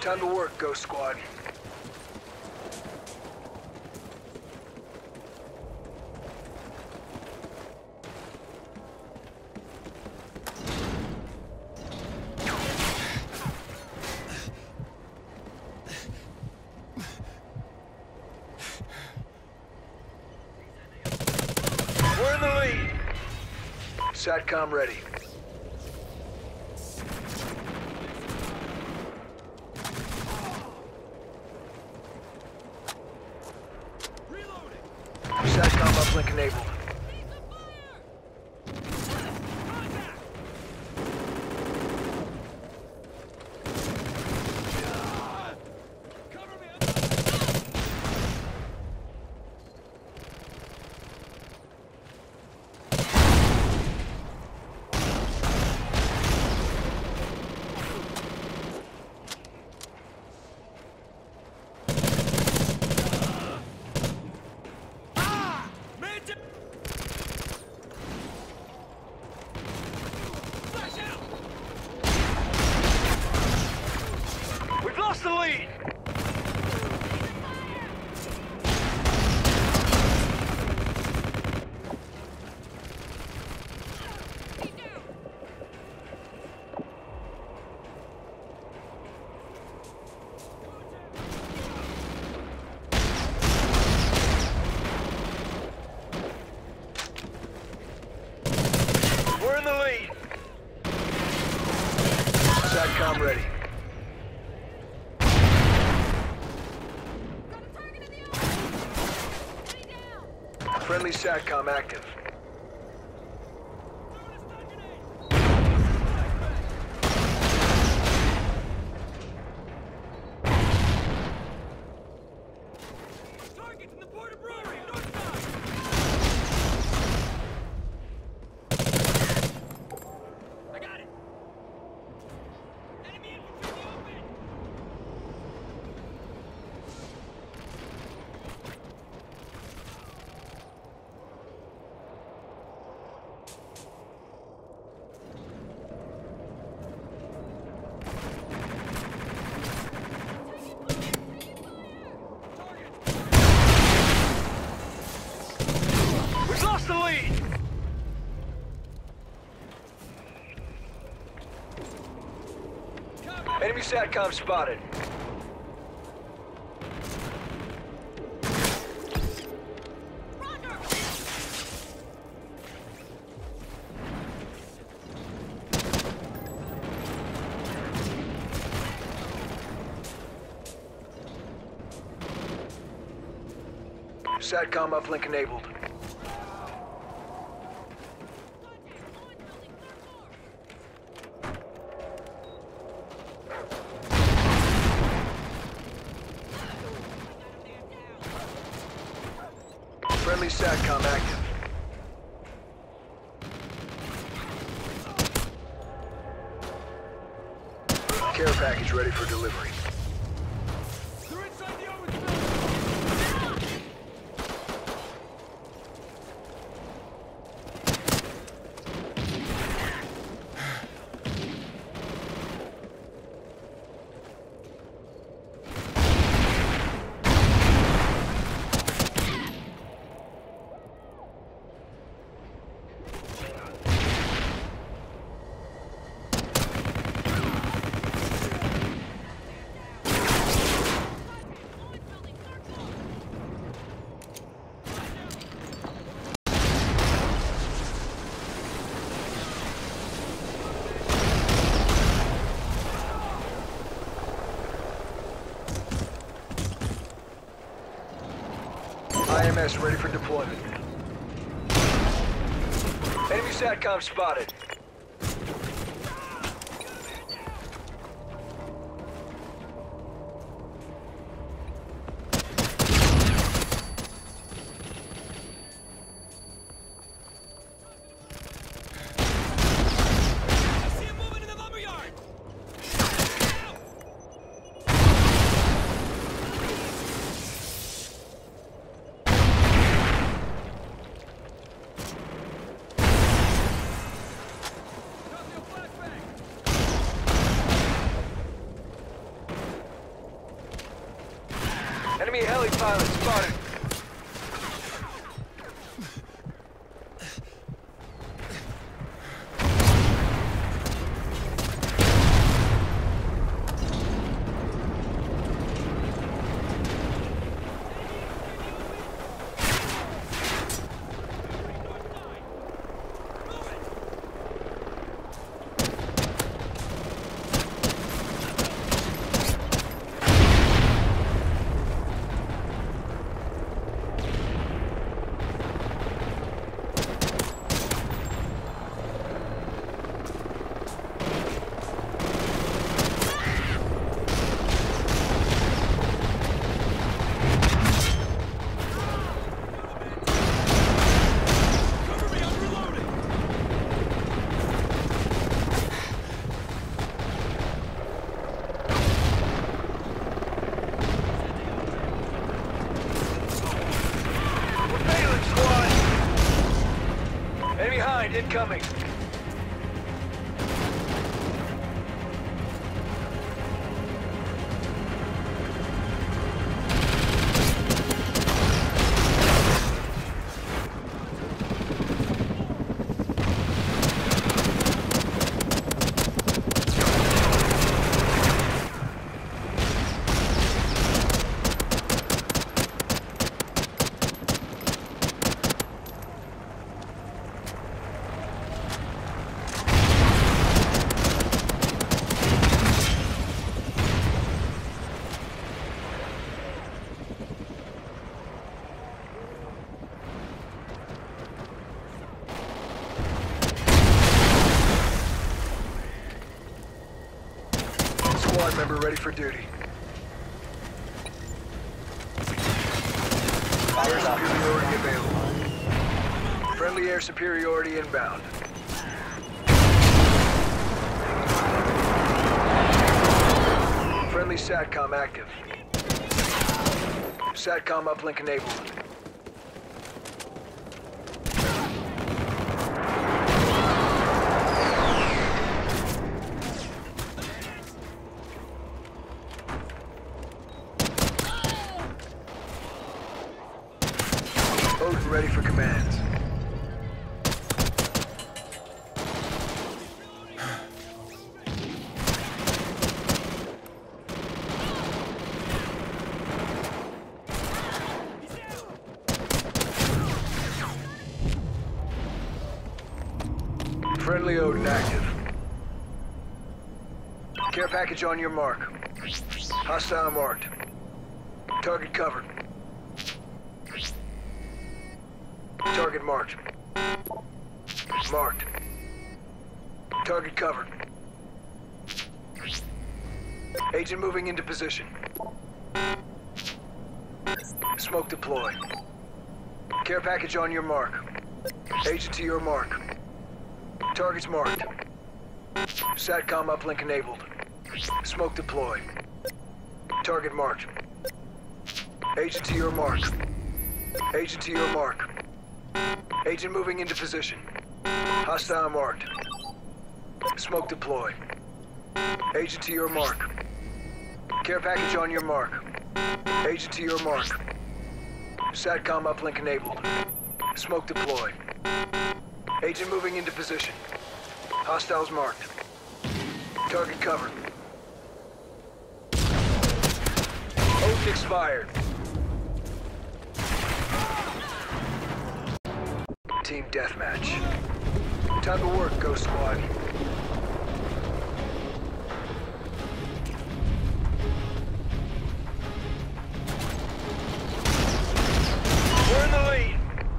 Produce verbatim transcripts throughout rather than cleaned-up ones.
Time to work, Ghost Squad. We're in the lead. SATCOM ready. SATCOM uplink enabled. We've lost the lead! We're in the lead! SATCOM ready. Friendly SATCOM active. Targets in the Border Brewery, north side! I got it! Enemy infantry in the open! We've lost the lead! Enemy SATCOM spotted. SATCOM uplink enabled. Friendly SATCOM active. Care package ready for delivery. They're inside the Owens building! I M S ready for deployment. Enemy SATCOM spotted. I see him moving in the lumberyard! Enemy heli pilot spotted. Incoming. Squad member ready for duty. Air superiority available. Friendly air superiority inbound. Friendly SATCOM active. SATCOM uplink enabled. Odin ready for commands. Friendly Odin active. Care package on your mark. Hostile marked. Target covered. Target marked. Marked. Target covered. Agent moving into position. Smoke deployed. Care package on your mark. Agent to your mark. Targets marked. SATCOM uplink enabled. Smoke deployed. Target marked. Agent to your mark. Agent to your mark. Agent moving into position. Hostile marked. Smoke deployed. Agent to your mark. Care package on your mark. Agent to your mark. SATCOM uplink enabled. Smoke deployed. Agent moving into position. Hostiles marked. Target covered. Oath expired. Team deathmatch. Time to work, Ghost Squad. We're in the lead.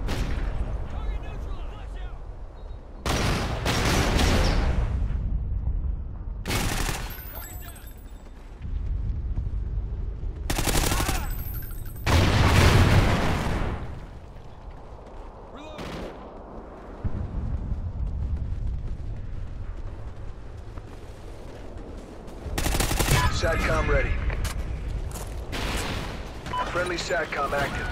SATCOM ready. Friendly SATCOM active.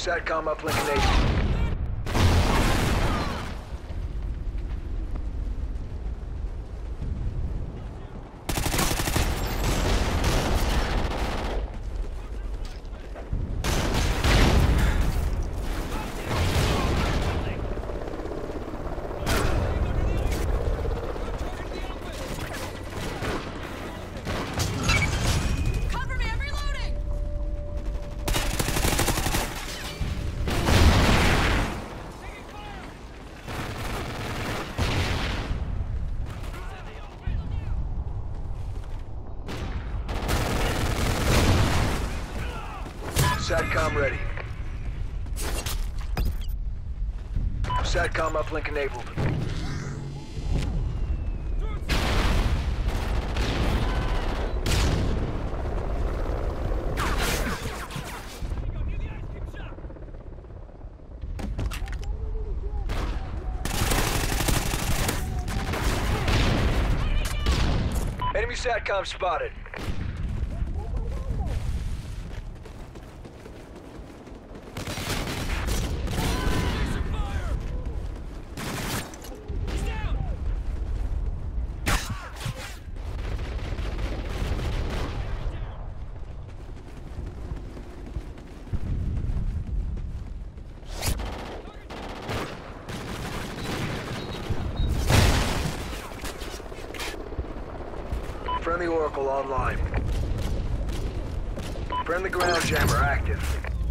SATCOM uplink enabled. SATCOM ready. SATCOM uplink enabled. Enemy SATCOM spotted. Friendly Oracle online. Friendly ground jammer active.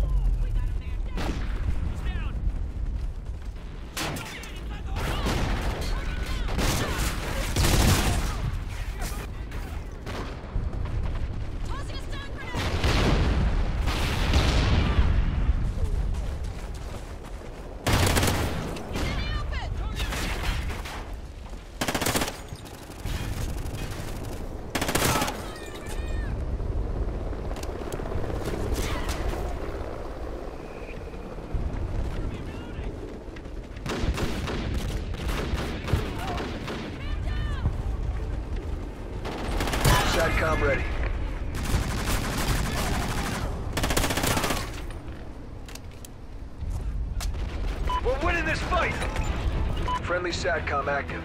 SATCOM ready. We're winning this fight! Friendly SATCOM active.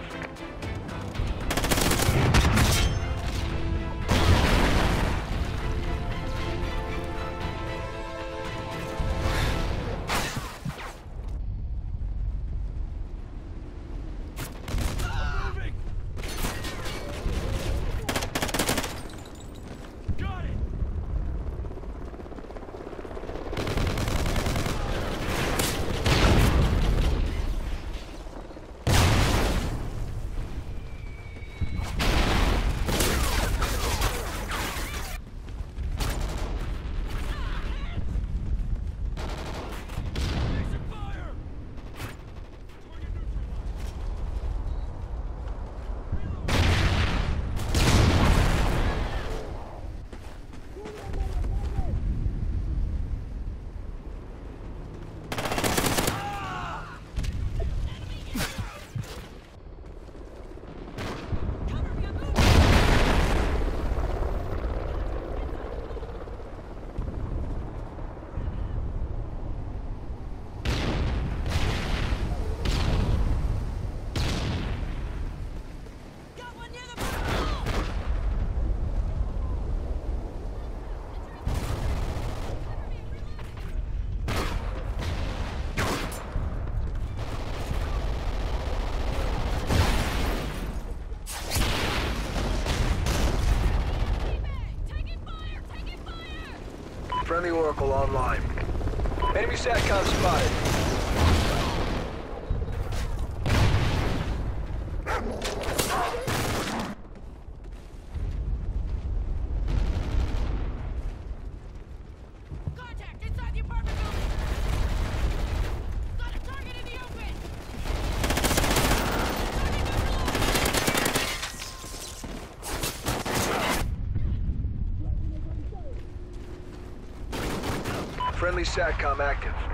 Friendly Oracle online. Enemy SATCOM spotted. Contact inside the apartment building! Got a target in the open! Friendly SATCOM active.